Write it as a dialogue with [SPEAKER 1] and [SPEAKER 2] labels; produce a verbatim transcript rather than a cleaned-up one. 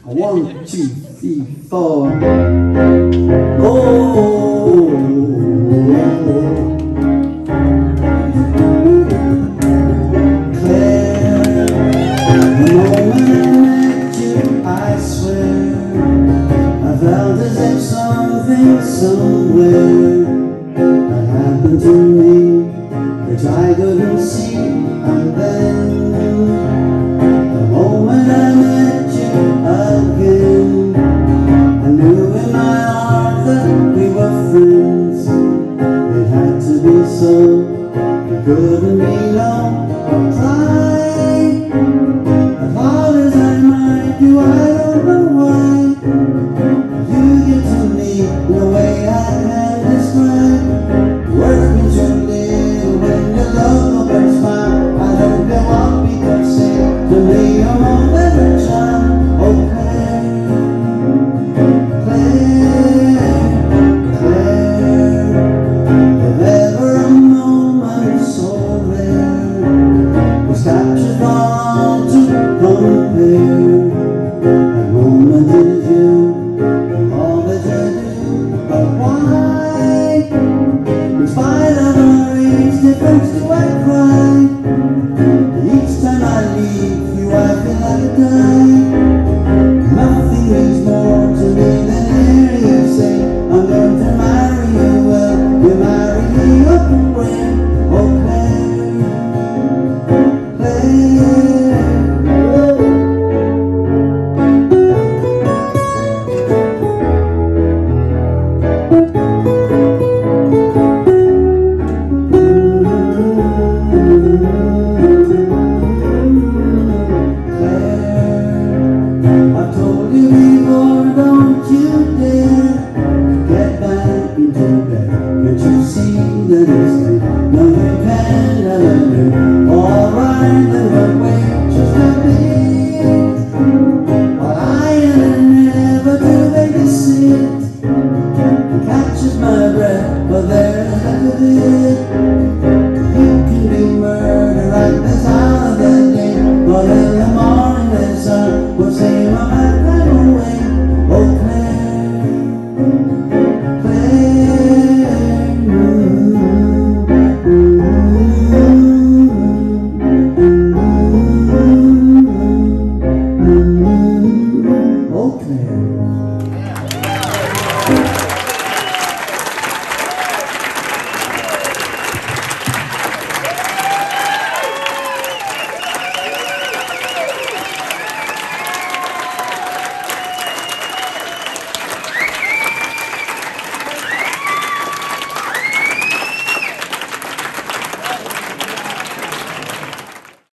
[SPEAKER 1] One, two, three, four. Oh, Clair, the moment I met you, I swear I felt as if something somewhere had happened to me, which I couldn't see. And then the moment I met you again, I knew in my heart that we were friends. It had to be so, it couldn't be no. I'll try as hard as I might do, I don't know why you get to me in a way I can't describe. Words mean so little when your love opens smile. I don't care what people say, to me you're more than a child. Oh Clair, Clair, Clair, if ever a moment so rare was captured for all to compare, that moment is you, and all that you do. But why, in spite of our age difference, do I cry? Each time I leave you, I feel like I die. Nothing means more to me than hearing you say, I'm going to marry you. Well, you marry me up and where? Oh Clair, Clair. I told you before, don't you dare get back into bed. Can't you see that it's late? No, you can't, I love you. Alright, then but wait just a bit. While I never do they just sit and catches my breath, but there's left it. You can be murdered like this out of the day, but in the morning the sun will say my back right away. Oh Clair, Clair, mm, mm, mm, mm, oh Clair.